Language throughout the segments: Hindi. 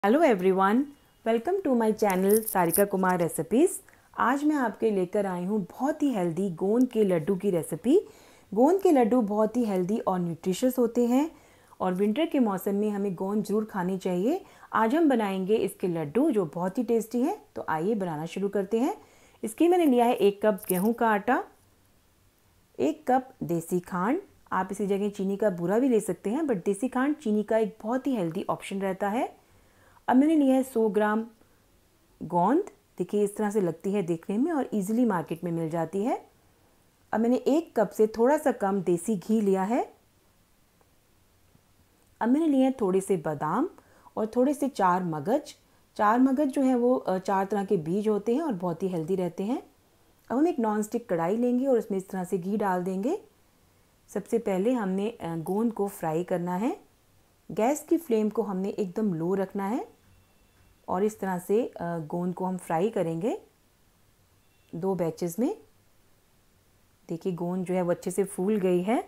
Hello everyone, welcome to my channel Sarika Kumar recipes. आज मैं आपके लेकर आई हूँ बहुत ही हेल्दी गोंद के लड्डू की रेसिपी। गोंद के लड्डू बहुत ही हेल्दी और न्यूट्रिशियस होते हैं और विंटर के मौसम में हमें गोंद जरूर खानी चाहिए। आज हम बनाएंगे इसके लड्डू जो बहुत ही टेस्टी हैं। तो आइए बनाना शुरू करते हैं। इसके मैंने लिया है 1 कप गेहूँ का आटा, 1 कप देसी खांड। आप इसी जगह चीनी का बूरा भी ले सकते हैं, बट देसी खांड चीनी का एक बहुत ही हेल्दी ऑप्शन रहता है। अब मैंने लिया है 100 ग्राम गोंद। देखिए इस तरह से लगती है देखने में और इजीली मार्केट में मिल जाती है। अब मैंने 1 कप से थोड़ा सा कम देसी घी लिया है। अब मैंने लिए हैं थोड़े से बादाम और थोड़े से 4 मगज। 4 मगज जो है वो 4 तरह के बीज होते हैं और बहुत ही हेल्दी रहते हैं। अब हम एक नॉन स्टिक कढ़ाई लेंगे और उसमें इस तरह से घी डाल देंगे। सबसे पहले हमने गोंद को फ्राई करना है। गैस की फ्लेम को हमने एकदम लो रखना है और इस तरह से गोंद को हम फ्राई करेंगे 2 बैचेस में। देखिए गोंद जो है वो अच्छे से फूल गई है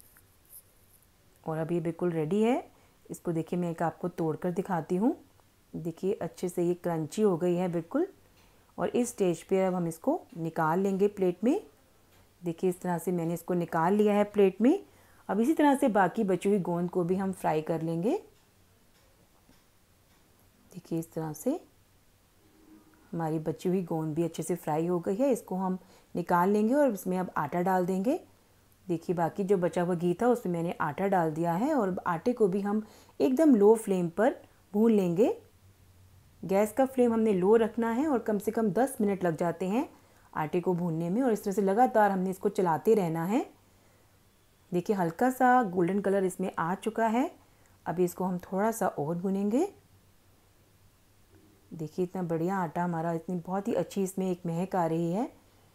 और अब ये बिल्कुल रेडी है। इसको देखिए मैं एक आपको तोड़कर दिखाती हूँ। देखिए अच्छे से ये क्रंची हो गई है बिल्कुल। और इस स्टेज पे अब हम इसको निकाल लेंगे प्लेट में। देखिए इस तरह से मैंने इसको निकाल लिया है प्लेट में। अब इसी तरह से बाकी बची हुई गोंद को भी हम फ्राई कर लेंगे। देखिए इस तरह से हमारी बची हुई गोंद भी अच्छे से फ्राई हो गई है। इसको हम निकाल लेंगे और इसमें अब आटा डाल देंगे। देखिए बाकी जो बचा हुआ घी था उसमें मैंने आटा डाल दिया है और आटे को भी हम एकदम लो फ्लेम पर भून लेंगे। गैस का फ्लेम हमने लो रखना है और कम से कम 10 मिनट लग जाते हैं आटे को भूनने में। और इस तरह से लगातार हमने इसको चलाते रहना है। देखिए हल्का सा गोल्डन कलर इसमें आ चुका है। अभी इसको हम थोड़ा सा और भूनेंगे। देखिए इतना बढ़िया आटा हमारा, इतनी बहुत ही अच्छी इसमें एक महक आ रही है।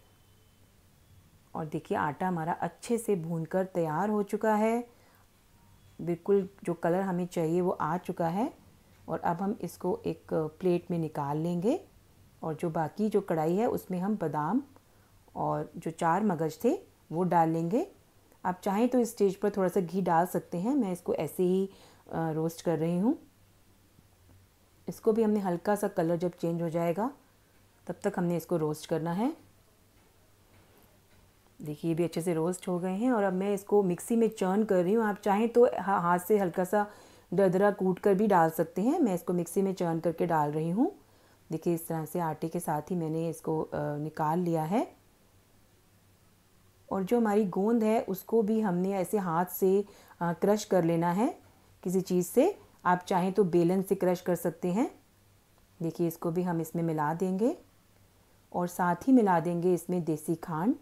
और देखिए आटा हमारा अच्छे से भूनकर तैयार हो चुका है। बिल्कुल जो कलर हमें चाहिए वो आ चुका है। और अब हम इसको एक प्लेट में निकाल लेंगे और जो बाकी जो कढ़ाई है उसमें हम बादाम और जो 4 मगज थे वो डाल लेंगे। आप चाहें तो इस स्टेज पर थोड़ा सा घी डाल सकते हैं। मैं इसको ऐसे ही रोस्ट कर रही हूँ। इसको भी हमने हल्का सा कलर जब चेंज हो जाएगा तब तक हमने इसको रोस्ट करना है। देखिए ये भी अच्छे से रोस्ट हो गए हैं और अब मैं इसको मिक्सी में चर्न कर रही हूँ। आप चाहें तो हाथ से हल्का सा दरदरा कूट कर भी डाल सकते हैं। मैं इसको मिक्सी में चर्न करके डाल रही हूँ। देखिए इस तरह से आटे के साथ ही मैंने इसको निकाल लिया है। और जो हमारी गोंद है उसको भी हमने ऐसे हाथ से क्रश कर लेना है किसी चीज़ से। आप चाहें तो बेलन से क्रश कर सकते हैं। देखिए इसको भी हम इसमें मिला देंगे और साथ ही मिला देंगे इसमें देसी खांड।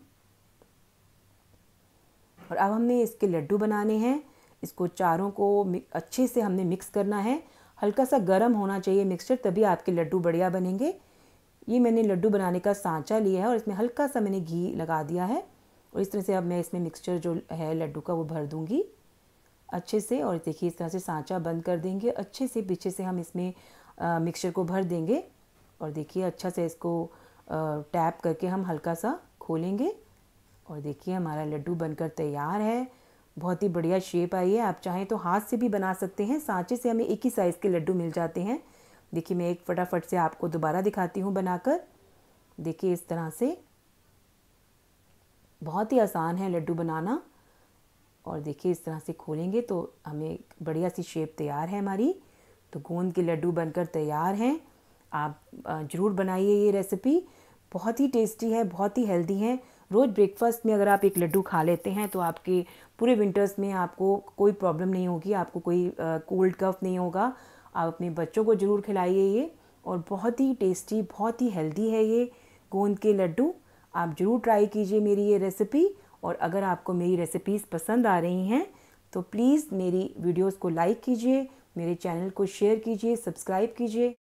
और अब हमने इसके लड्डू बनाने हैं। इसको चारों को अच्छे से हमने मिक्स करना है। हल्का सा गर्म होना चाहिए मिक्सचर, तभी आपके लड्डू बढ़िया बनेंगे। ये मैंने लड्डू बनाने का सांचा लिया है और इसमें हल्का सा मैंने घी लगा दिया है। और इस तरह से अब मैं इसमें मिक्सचर जो है लड्डू का वो भर दूँगी अच्छे से। और देखिए इस तरह से सांचा बंद कर देंगे अच्छे से, पीछे से हम इसमें मिक्सचर को भर देंगे। और देखिए अच्छा से इसको टैप करके हम हल्का सा खोलेंगे और देखिए हमारा लड्डू बनकर तैयार है। बहुत ही बढ़िया शेप आई है। आप चाहें तो हाथ से भी बना सकते हैं। सांचे से हमें एक ही साइज़ के लड्डू मिल जाते हैं। देखिए मैं एक फटाफट से आपको दोबारा दिखाती हूँ बनाकर। देखिए इस तरह से बहुत ही आसान है लड्डू बनाना। और देखिए इस तरह से खोलेंगे तो हमें बढ़िया सी शेप तैयार है हमारी। तो गोंद के लड्डू बनकर तैयार हैं। आप ज़रूर बनाइए ये रेसिपी। बहुत ही टेस्टी है, बहुत ही हेल्दी है। रोज़ ब्रेकफास्ट में अगर आप एक लड्डू खा लेते हैं तो आपके पूरे विंटर्स में आपको कोई प्रॉब्लम नहीं होगी, आपको कोई कोल्ड कफ नहीं होगा। आप अपने बच्चों को ज़रूर खिलाइए ये। और बहुत ही टेस्टी, बहुत ही हेल्दी है ये गोंद के लड्डू। आप ज़रूर ट्राई कीजिए मेरी ये रेसिपी। और अगर आपको मेरी रेसिपीज़ पसंद आ रही हैं तो प्लीज़ मेरी वीडियोस को लाइक कीजिए, मेरे चैनल को शेयर कीजिए, सब्सक्राइब कीजिए।